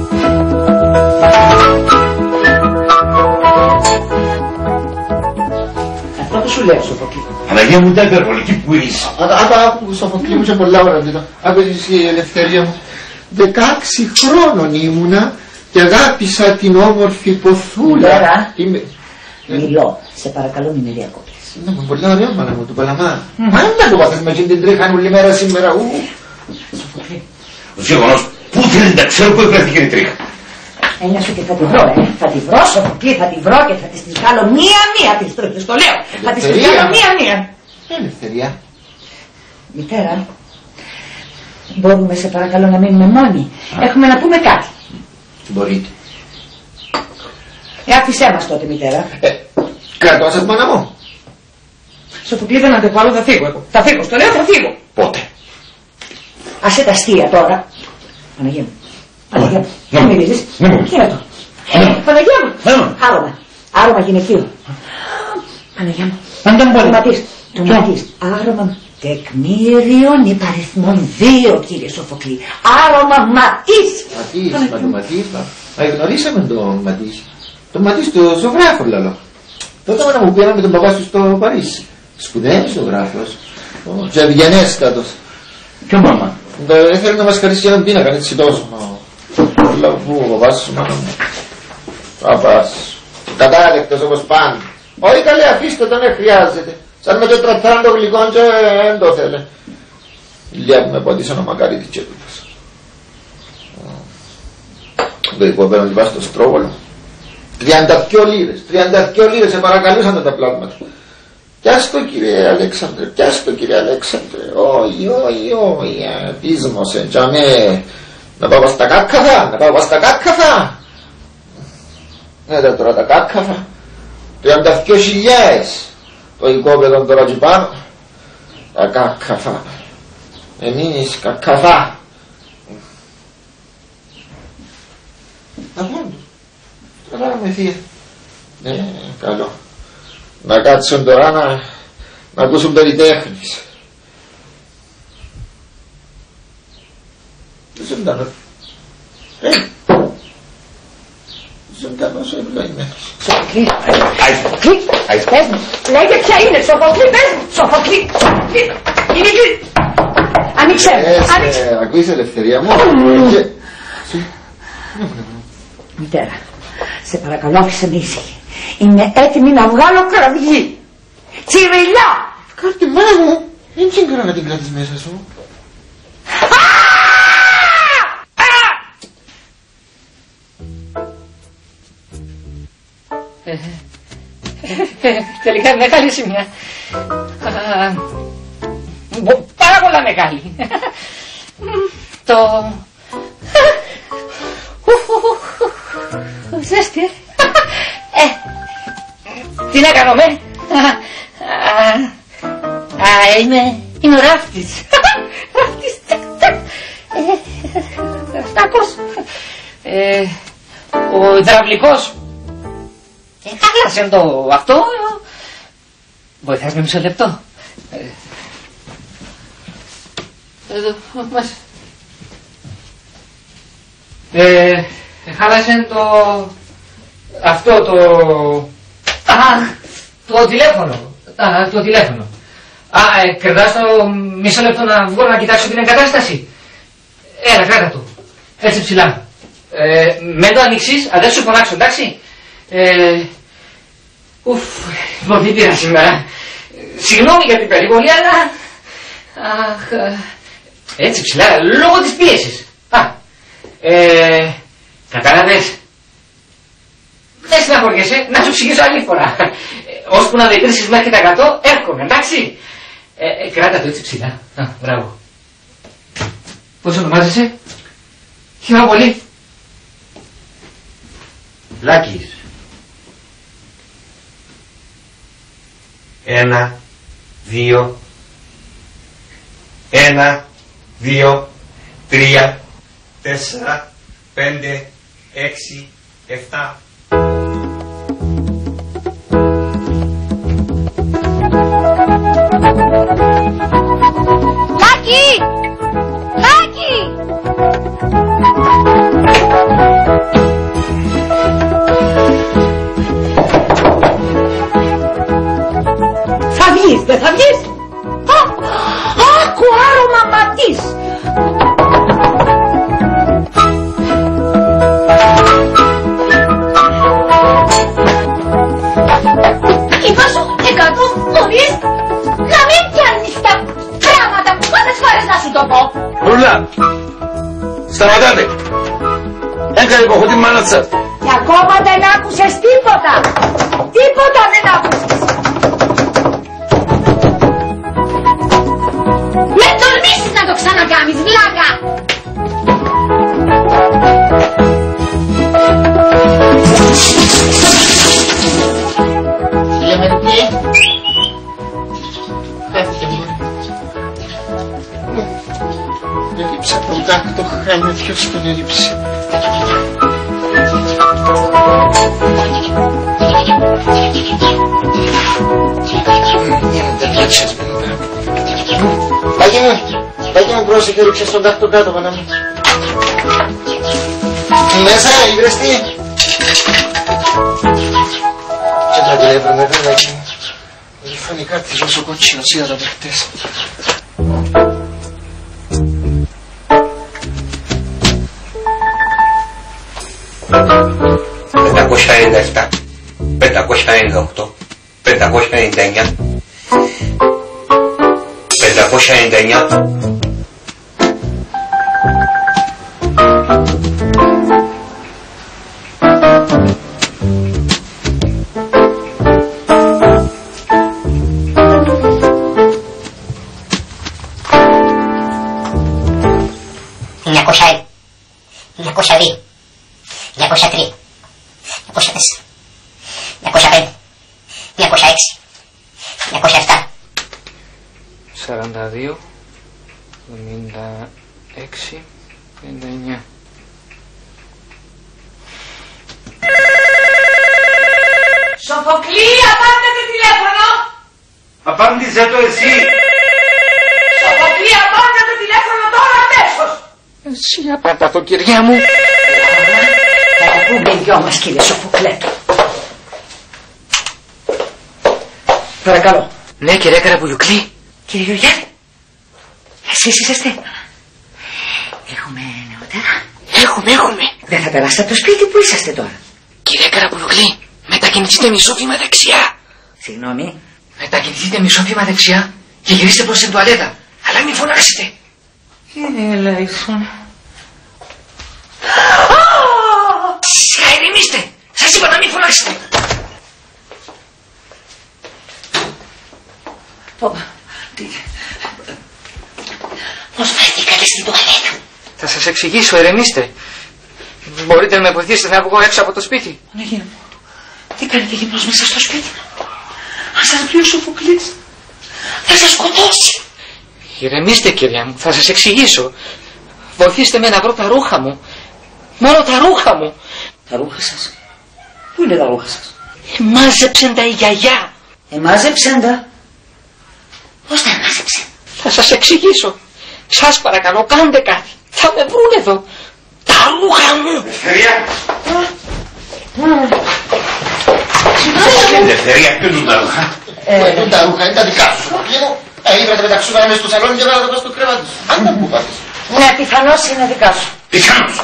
Speaker 1: Αυτό που σου λέω, Σοφοκλή.
Speaker 13: Αναγία μου, τα υπερβολική που είσαι.
Speaker 12: Άκου, Σοφοκλή μου, είσαι πολλά ώρα εδώ. Άκου η Ελευθερία μου. 16 χρόνων ήμουνα και αγάπησα την όμορφη ποθούλα.
Speaker 1: Μιλώ, σε παρακαλώ μην με διακόπτεις.
Speaker 12: Ναι, μα πολύ ωραία μάνα μου, του Παλαμά. Μα δεν το πάθες με εκείνη την τρίχα όλη μέρα σήμερα.
Speaker 1: Σοφοκλή.
Speaker 13: Ο γεγονός, πού θέλει να ξέρω πού έφερθηκε η τρίχα.
Speaker 1: Έννοια σου και θα τη βρω, θα τη βρω, Σοφοκλή, θα τη βρω και θα τη βγάλω μία-μία τις τρίχες, το λέω. Θα τη βγάλω μία-μία.
Speaker 12: Ελευθερία.
Speaker 1: Μητέρα, μπορούμε σε παρακαλώ να μείνουμε μόνοι. Έχουμε να πούμε κάτι.
Speaker 12: Μπορείτε.
Speaker 1: Άφησέ μας τότε, μητέρα.
Speaker 12: Κρατώ σας, μάνα μου.
Speaker 1: Σοφοκλή, δεν αντέχω άλλο, θα φύγω εγώ. Θα φύγω, στο λέω, θα φύγω.
Speaker 13: Πότε?
Speaker 1: Άσε τα αστεία τώρα. Παναγία μου. Παναγία μου. Δεν μυρίζεις. Τι είναι αυτό? Παναγία μου. Άρωμα γυναικείο. Παναγία μου. Το ματής. Άρωμα τεκμήριον υπαριθμών 2, κύριε Σοφοκλή. Άρωμα Ματής.
Speaker 12: Ματής. Μα γνωρίσαμε τον Ματής. Τον Ματής του ζωγράφο, λαλό. Τότε να μου πήγαμε με τον παπά σου στο Παρίσι. Σπουδαίος ζωγράφος. Και ευγενέστατος.
Speaker 13: Ποιο μάμα?
Speaker 12: Θέλει να μας χαρίσει έναν πίνακα, έτσι τόσο. Λαβού, ο παπάς σου, μάνα μου. Παπάς. Κατάλεκτος όπως πάνε. Όχι καλέ, αφήστε τον, χρειάζεται. Σαν με το τρατάν το γλυκόν και δεν το θέλε. Λίγα που με ποτίσαν ο Μακαρίτης και τούτος. Το υποπέραν την πάση στο Στρόβολο. 32 λίρες, σε παρακαλούσαν τα πλάσματα. Πιάστο κύριε Αλέξανδρε, όχι, πείσμωσε, τζαμέ, να πάω στα κάκκαθα, Ναι, τώρα τα κάκκαθα, 32.000, το οικόπεδο τώρα και πάνω, τα κάκκαθα, εμείς κακαθά. Να πάνε, τώρα με θεία, ναι, καλό. Να κάτσουν τώρα να ακούσουν περιτέχνης. Ζωντανό. Ζωντανός ο ευλογημένος.
Speaker 1: Σοφοκλή. Πες μου. Λέγε ποια είναι. Σοφοκλή, πες μου. Σοφοκλή. Είναι εκεί. Ανοίξε.
Speaker 12: Ακούεις Ελευθερία μου.
Speaker 1: Μητέρα, σε παρακαλώ άφησε με ήσυχη. Είμαι έτοιμη να βγάλω κραυγή. Τσιριλιά!
Speaker 12: Κάρτη μάνα μου, δεν ξέρω να την κρατείς μέσα σου.
Speaker 1: Τελικά μεγάλη σημεία. Πάρα πολλά μεγάλη. Το... Ζέστη, τι να κάνω με. Είμαι ο ράφτης. Ράφτης, Στάκος. Ο υδραυλικός. Χάλασε το αυτό. Βοηθάς με μισό λεπτό. Εδώ, μας. Χάλασε το... αυτό το... το τηλέφωνο. Το τηλέφωνο. Κρατάς το μισό λεπτό να βγω να κοιτάξω την εγκατάσταση. Έλα, κράτα το. Έτσι ψηλά. Μην το ανοίξεις, αν δεν σου φωνάξω, εντάξει. Πολύ πήρα σήμερα. Συγγνώμη για την περίπολη, αλλά... έτσι ψηλά, λόγω της πίεσης. Κατάλαβες. Δεν συναχωριέσαι, να σου εξηγήσω άλλη φορά. Ώσπου να μετρήσεις μέχρι τα 100, έρχομαι, εντάξει. Κράτα το έτσι ψηλά. Μπράβο. Πώς ονομάζεσαι? Χαίρομαι πολύ.
Speaker 11: Λάκης. 1, 2, 1, 2, 3, 4, 5, 6, 7.
Speaker 4: Λάκη! Λάκη!
Speaker 13: Σταματάτε. Έκανε υποχώ την μάνα σας.
Speaker 1: Και ακόμα δεν άκουσες τίποτα. Τίποτα δεν άκουσες.
Speaker 4: Με τολμήσεις να το ξανακάμεις, βλάκα!
Speaker 12: Λεμερτή. Έφυγε μου. Έλειψα τον τάκτο χάμε ποιος τον έλειψε. Πάγι μου πρόσεχε, ρίξε στον τάκτο κάτω πάνω μου. Μέσα, ήβρες τι. Και τα τηλέφωνα βέβαια εκεί. Φωνή κάτι ρώσο κότσινο είδα το χτες.
Speaker 14: «597, 598, 599, 599».
Speaker 1: Σοφοκλή, απάντε το τηλέφωνο!
Speaker 13: Απάντησε το εσύ!
Speaker 1: Σοφοκλή, απάντε το τηλέφωνο τώρα αμέσως!
Speaker 12: Εσύ απάντα το, κυρία μου!
Speaker 1: Θα τα πούμε οι δυο μας, κύριε Σοφοκλέ. Παρακαλώ.
Speaker 12: Ναι, κυρία Καραπουλιουκλή.
Speaker 1: Κύριε Γεωργιάδη, εσείς είσαστε? Έχουμε νεότερα?
Speaker 12: Έχουμε.
Speaker 1: Δεν θα περάσετε από το σπίτι, που είσαστε τώρα?
Speaker 12: Κυρία Καραπουλιουκλή, μετακινηθείτε μισό βήμα δεξιά.
Speaker 1: Συγγνώμη.
Speaker 12: Μετακινηθείτε μισό βήμα δεξιά και γυρίστε προς την τουαλέτα. Αλλά μην φωνάξετε.
Speaker 1: Ελέησον.
Speaker 12: Ηρεμήστε. Σας είπα να μην φωνάξετε.
Speaker 1: Πώς βρεθήκατε στην τουαλέτα?
Speaker 12: Θα σας εξηγήσω, ηρεμήστε. Μπορείτε να με βοηθήσετε να βγω έξω από το σπίτι?
Speaker 1: Παναγία μου, τι κάνετε γυμνός μέσα στο σπίτι? Αν σας βρει ο Σοφοκλής, θα σας σκοτώσει.
Speaker 12: Ηρεμήστε, κυρία μου, θα σας εξηγήσω. Βοηθήστε με να βρω τα ρούχα μου. Μόνο τα ρούχα μου.
Speaker 1: Τα ρούχα σας? Πού είναι τα ρούχα σας?
Speaker 12: Μάζεψεν τα η γιαγιά.
Speaker 1: Μάζεψεν τα? Πώς τα μάζεψε?
Speaker 12: Θα σας εξηγήσω. Σας παρακαλώ, κάντε κάτι. Θα με βρουν εδώ. Τα ρούχα μου.
Speaker 13: Ελευθερία. Ελευθερία, ποιο είναι τα ρούχα?
Speaker 12: Είναι τα ρούχα, είναι τα δικά σου. Ήβρατε μεταξύ σου μέσα στο σαλόνι και βάλατε στο κρεβάτι σου. Αν τα που πάτες.
Speaker 1: Ναι, πιθανώς είναι δικά σου.
Speaker 13: Πιθανώς.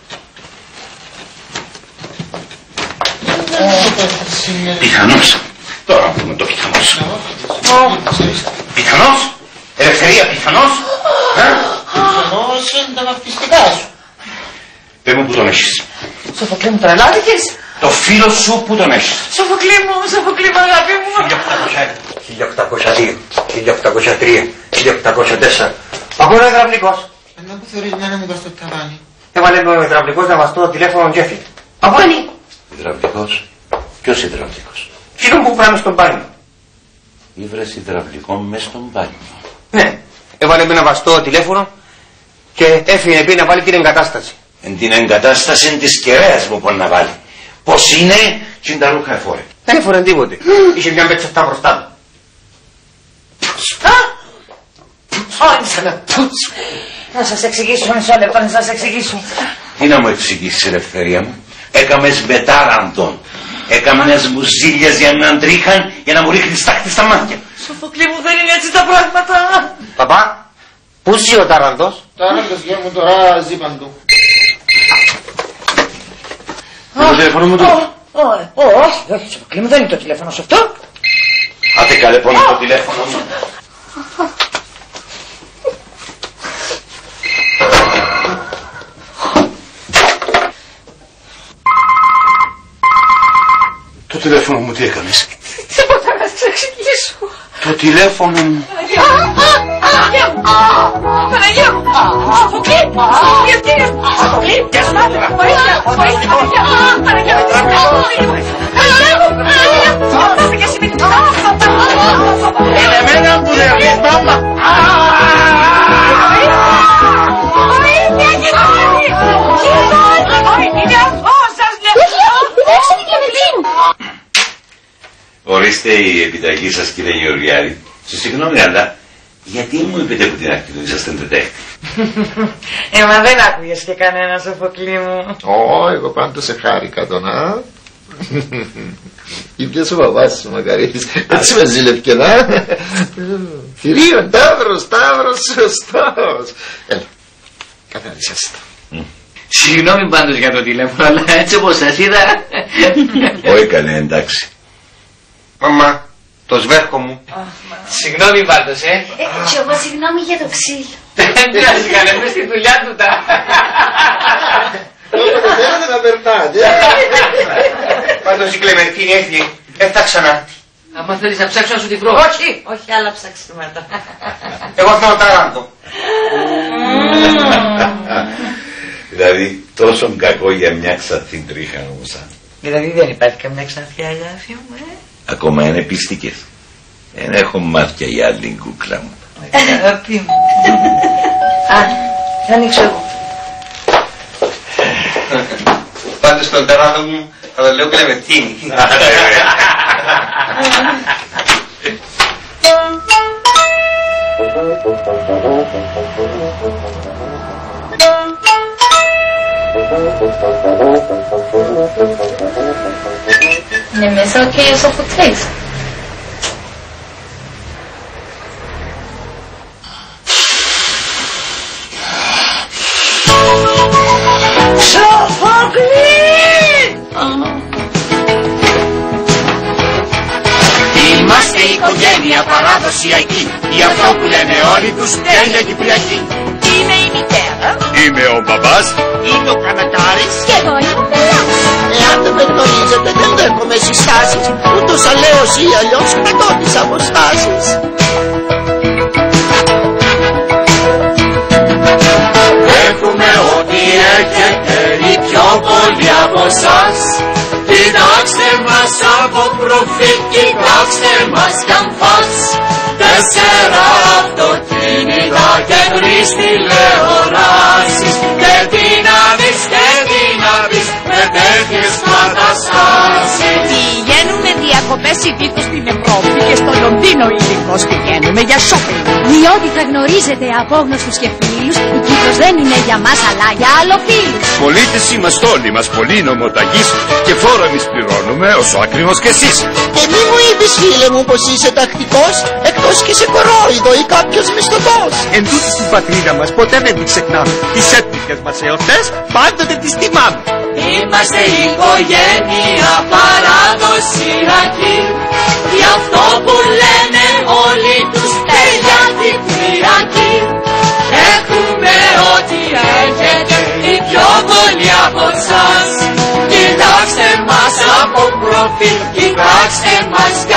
Speaker 13: Πιθανώς. Τώρα πούμε το πιθανώς. Πιθανώς. Ελευθερία, πιθανώς.
Speaker 12: Πιθανώς είναι τα βαφτιστικά σου.
Speaker 13: Πες μου που τον έχεις.
Speaker 1: Σοφοκλή μου, τρελάθηκες?
Speaker 13: Το φίλο σου που τον έχεις.
Speaker 1: Σοφοκλή μου, αγάπη μου.
Speaker 13: 1802, 1803, 1804. Ακούω ο υδραυλικός.
Speaker 12: Ενώ που θεωρείς μάνα μου πας στο ταβάνι.
Speaker 13: Έβαλε με ο υδραυλικός να βαστώ το τηλέφωνο και έφυγε. Από είναι. Υδραυλικός. Ποιος υδραυλικός? Φίλο μου που πράγμα στον μπάνιο. Ήβρες υδραυλικό μες στον μπάνιο. Ναι. Έβαλε με να βαστώ το τηλέφωνο και έφυγε πει να βάλει την εγκατάσταση. Εν την εγκατάσταση της κεραίας μου μπορεί να βάλει. Πώς είναι και είναι τα ρούχα εφόρε. Δεν εφόρε τίποτε. Είχε μια μπέτσεφτα μπροστά του.
Speaker 1: Να σας εξηγήσω μισό λεπτό, να σας εξηγήσω.
Speaker 13: Τι να μου εξηγήσεις, ελευθερία μου? Έκαμες μετάραντον. Έκαμες μου ζήλιες για να τρίχαν για να μου ρίχνεις τάχτη στα μάτια.
Speaker 1: Σοφοκλή μου, δεν είναι έτσι τα πράγματα.
Speaker 13: Παπά, πού ζει ο Τάραντος?
Speaker 12: Τάραντος γεια μου τώρα ζει παντού.
Speaker 13: Το τηλέφωνο μου του.
Speaker 1: Όχι, Σοφοκλή μου, δεν είναι το τηλέφωνο σου αυτό.
Speaker 13: Άτε καλέ πόνο το τηλέφωνο μου.
Speaker 7: τηλέφωνο μου τι έκανες?
Speaker 2: Τίποτα, να σας εξηγήσω.
Speaker 7: Το τηλέφωνο μου.
Speaker 2: Παναγία μου! Παναγία μου! Σοφοκλή! Σοφοκλή, κύριε! Σοφοκλή! Γεια σου, μάτια! Βοήθεια! Βοήθεια, Παναγία! Παναγία μου! Παναγία μου! Πάστε και εσύ με την
Speaker 7: Είναι εμένα που δεν βγεις, μάμα!
Speaker 2: Βοήθεια, κύριε! Είναι αυτό, σας λέω! Δώστε την Κλεμεντή μου!
Speaker 13: Ορίστε η επιταγή σας, κύριε Γεωργιάδη. Συγγνώμη, αλλά γιατί μου είπετε από την αρχή ότι ήσασταν τετέχτη?
Speaker 1: Μα δεν άκουγες και κανένα, Σοφοκλή μου.
Speaker 12: Εγώ πάντως σε χάρηκα τον, α. Ήπιας ο παπάς σου, Μακαρίτης. Έτσι με ζήλευκε, να. Θηρίων, ταύρος, σωστός. Έλα, καθάρισες το.
Speaker 11: Συγγνώμη πάντως για το τηλέφωνο, αλλά έτσι όπως σας είδα...
Speaker 13: Όχι καλέ, εντάξει.
Speaker 11: Μαμά, το σβέρκο μου. Συγγνώμη πάντως,
Speaker 4: Και εγώ συγγνώμη για το ξύλο.
Speaker 11: Δεν πειράζει, κανένα στη δουλειά του τα...
Speaker 12: Θέλετε να περνάτε.
Speaker 11: Πάντως η Κλεμεντίνη έφυγε, θα ξανάρθει. Άμα θέλεις να ψάξω να σου τη βρω.
Speaker 1: Όχι άλλα ψαξίματα.
Speaker 11: Εγώ θέλω τάραντο.
Speaker 13: Δηλαδή τόσο κακό για μια ξαθυντρίχα όμως.
Speaker 1: Δηλαδή δεν υπάρχει καμιά ξανθιά Αγιάφια μου,
Speaker 13: Ακόμα είναι πίστικες. Δεν έχω μάτια για άλλη κούκλα μου.
Speaker 1: Αγάπη μου. Ανοίξω εγώ.
Speaker 11: Πάντως τον ταράδο μου θα το λέω Κλεμεντίνη.
Speaker 4: Είναι μέσα και ο Σοφοκλής.
Speaker 10: Είμαστε οικογένεια παραδοσιακή, γι' αυτό που λένε όλοι τους τέλεια Κυπριακή.
Speaker 2: Είναι η μητέρα.
Speaker 10: Είμαι ο μπαμπάς.
Speaker 2: Είμαι ο Κανατάρης.
Speaker 4: Και εγώ είμαι ο Πελάς.
Speaker 2: Εάν δεν με γνωρίζετε δεν δέχομαι συστάσεις. Ούτως αλλαίως ή αλλιώς κρατώ τις αποστάσεις.
Speaker 10: Έχουμε ό,τι έχετε ή πιο πολύ από εσάς. Κοιτάξτε μας από προφίλ, κοιτάξτε μας καμφάς. 4 αυτοκίνητα και 3 τηλεοράσεις. Και τι να δεις με τέτοιες καταστάσεις.
Speaker 2: Πηγαίνουμε διακοπές ειδικώς στην Ευρώπη και στο Λονδίνο ειδικώς πηγαίνουμε για shopping.
Speaker 4: Διότι θα γνωρίζετε απόγνωστους και φίλους, η Κύπρος δεν είναι για μας αλλά για αλλοφίλους.
Speaker 10: Πολίτες είμαστε όλοι μας, πολύ νομοταγείς, και φόρο εμείς πληρώνουμε όσο ακριβώς και εσείς.
Speaker 2: Και μη μου είπες φίλε μου πως είσαι τακτικός, εκτός και σε κορόιδο ή κάποιος μισθωτός.
Speaker 10: Εν τούτη στην πατρίδα μας ποτέ δεν την ξεχνάμε. Τις έτοιμες μας εορτές πάντοτε τις τιμάμε. Είμαστε οικογένεια παραδοσιακή, γι' αυτό που λένε όλοι τους τέλεια Κυπριακή. Έχουμε ό,τι έχετε ή πιο πολύ από εσάς. Κοιτάξτε μας από προφίλ, κοιτάξτε μας